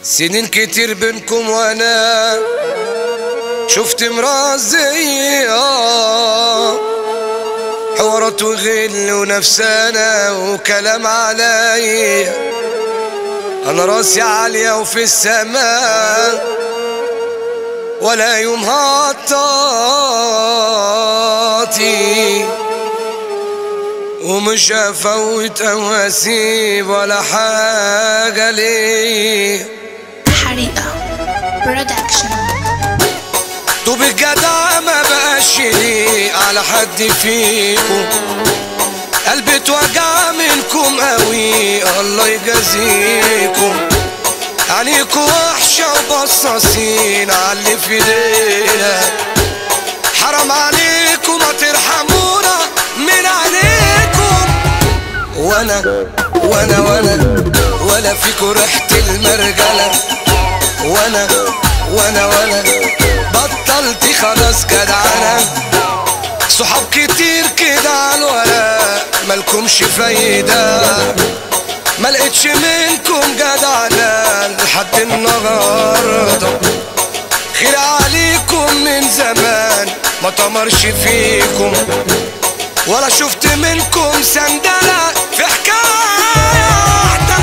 سنين كتير بينكم وانا شفت مرات زي حوارات وغل ونفسانة وكلام عليا. انا راسي عالية وفي السماء ولا يوم هطاطي، ومش هفوت او اسيب ولا حاجة ليه. حريقة برودكشن. طوب الجدع ما بقاش ليه على حد فيكم، قلبي اتوجع منكم قوي الله يجازيكم. عينيكوا وحشة وبصاصين عاللي في ايدينا، حرام عليكم ما ترحمونا من عليكم. وانا ولا فيكوا ريحة المرجلة، وانا بطلت خلاص جدعنة. صحاب كتير كده عالورق مالكمش فايدة، ملقتش منكم جدعنة لحد النهاردة. خير عليكم من زمان ما طمرش فيكم، ولا شفت منكم سندلة في حكاية واحدة.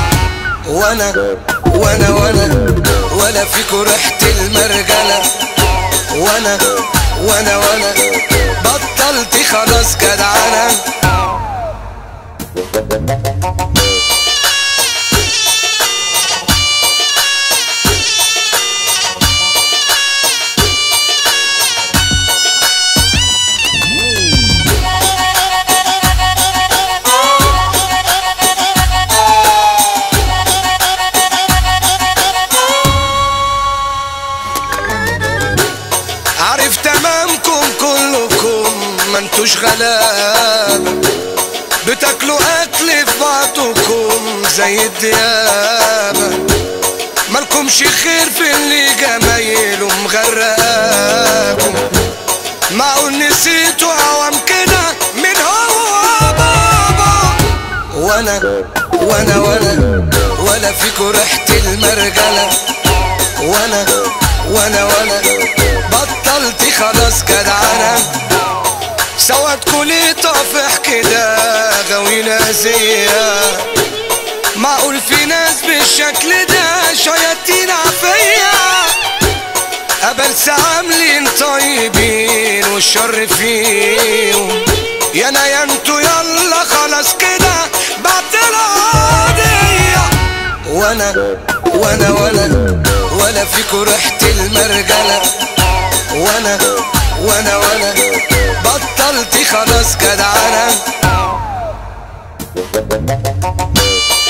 وانا ولا فيكوا ريحة المرجلة، وانا بطلت خلاص جدعنة. عارف تمامكم كلكم ما انتوش غلابة، بتاكلوا اكل في بعضكم زي الديابة. مالكمش خير في اللي جمايله مغرقاكم، معقول نسيتوا عوام كده من هو بابا. ولا فيكوا ريحة المرجلة، وانا بطلت خلاص جدعنة. سوادكوا ليه طافح كده غاوي نازية، معقول في ناس بالشكل ده شياطين عافية. قبل عاملين طيبين والشر فيهم، يا انتوا يلا خلاص كده بعد القضية. ولا فيكوا ريحة المرجلة، وانا بطلت خلاص جدعنة.